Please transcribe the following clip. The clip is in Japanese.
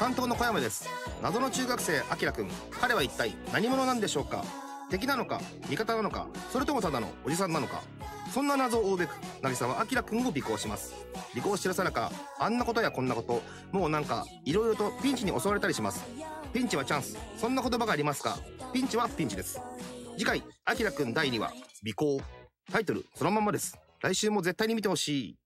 担当の小山です。謎の中学生あきらくん、彼は一体何者なんでしょうか。敵なのか味方なのか、それともただのおじさんなのか。そんな謎を追うべく渚はあきらくんを尾行します。尾行してるさなか、あんなことやこんなこと、もうなんかいろいろとピンチに襲われたりします。ピンチはチャンス、そんな言葉がありますが、ピンチはピンチです。次回あきらくん第2話尾行。タイトルそのまんまです。来週も絶対に見てほしい。